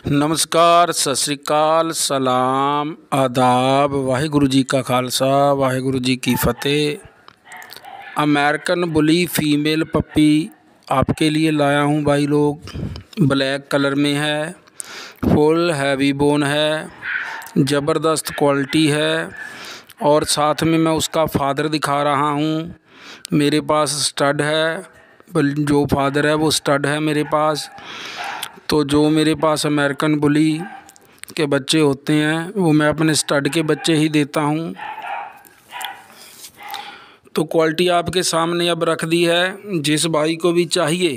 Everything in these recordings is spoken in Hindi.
नमस्कार, सत श्री अकाल, सलाम, आदाब, वाहिगुरु जी का खालसा, वाहिगुरु जी की फ़तेह। अमेरिकन बुली फ़ीमेल पप्पी आपके लिए लाया हूँ भाई लोग। ब्लैक कलर में है, फुल हैवी बोन है, ज़बरदस्त क्वालिटी है। और साथ में मैं उसका फादर दिखा रहा हूँ। मेरे पास स्टड है, जो फादर है वो स्टड है मेरे पास। तो जो मेरे पास अमेरिकन बुली के बच्चे होते हैं वो मैं अपने स्टड के बच्चे ही देता हूँ। तो क्वालिटी आपके सामने अब रख दी है। जिस भाई को भी चाहिए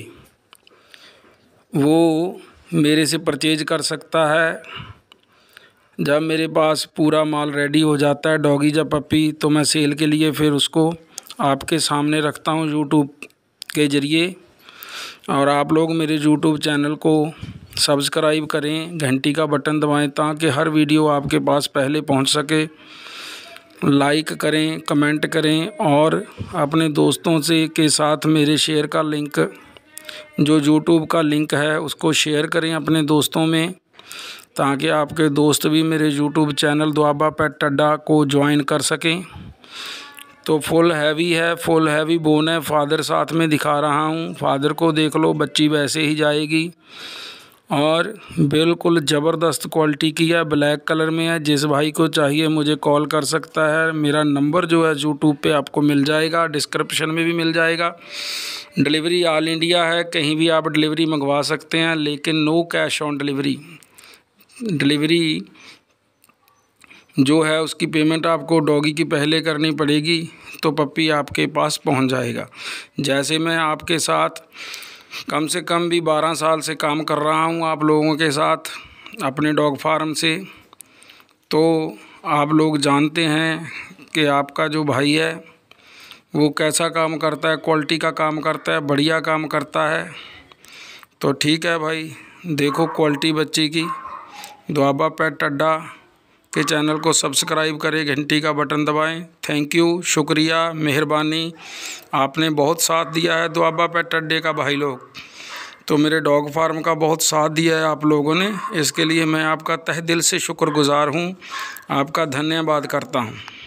वो मेरे से परचेज कर सकता है। जब मेरे पास पूरा माल रेडी हो जाता है डॉगी या पपी, तो मैं सेल के लिए फिर उसको आपके सामने रखता हूँ यूट्यूब के ज़रिए। और आप लोग मेरे यूट्यूब चैनल को सब्सक्राइब करें, घंटी का बटन दबाएं ताकि हर वीडियो आपके पास पहले पहुंच सके। लाइक करें, कमेंट करें और अपने दोस्तों से के साथ मेरे शेयर का लिंक, जो यूट्यूब का लिंक है उसको शेयर करें अपने दोस्तों में, ताकि आपके दोस्त भी मेरे यूट्यूब चैनल दुआबा पेट अड्डा को ज्वाइन कर सकें। तो फुल हैवी है, फुल हैवी बोन है। फादर साथ में दिखा रहा हूँ, फादर को देख लो, बच्ची वैसे ही जाएगी। और बिल्कुल ज़बरदस्त क्वालिटी की है, ब्लैक कलर में है। जिस भाई को चाहिए मुझे कॉल कर सकता है। मेरा नंबर जो है यूट्यूब पे आपको मिल जाएगा, डिस्क्रिप्शन में भी मिल जाएगा। डिलीवरी ऑल इंडिया है, कहीं भी आप डिलीवरी मंगवा सकते हैं, लेकिन no cash on delivery. Delivery जो है उसकी पेमेंट आपको डॉगी की पहले करनी पड़ेगी, तो पप्पी आपके पास पहुंच जाएगा। जैसे मैं आपके साथ कम से कम भी 12 साल से काम कर रहा हूं आप लोगों के साथ अपने डॉग फार्म से, तो आप लोग जानते हैं कि आपका जो भाई है वो कैसा काम करता है, क्वालिटी का काम करता है, बढ़िया काम करता है। तो ठीक है भाई, देखो क्वालिटी बच्ची की। दुआबा पेट अड्डा के चैनल को सब्सक्राइब करें, घंटी का बटन दबाएं। थैंक यू, शुक्रिया, मेहरबानी। आपने बहुत साथ दिया है दुआबा पेट अड्डे का भाई लोग। तो मेरे डॉग फार्म का बहुत साथ दिया है आप लोगों ने, इसके लिए मैं आपका तहे दिल से शुक्रगुज़ार हूँ। आपका धन्यवाद करता हूँ।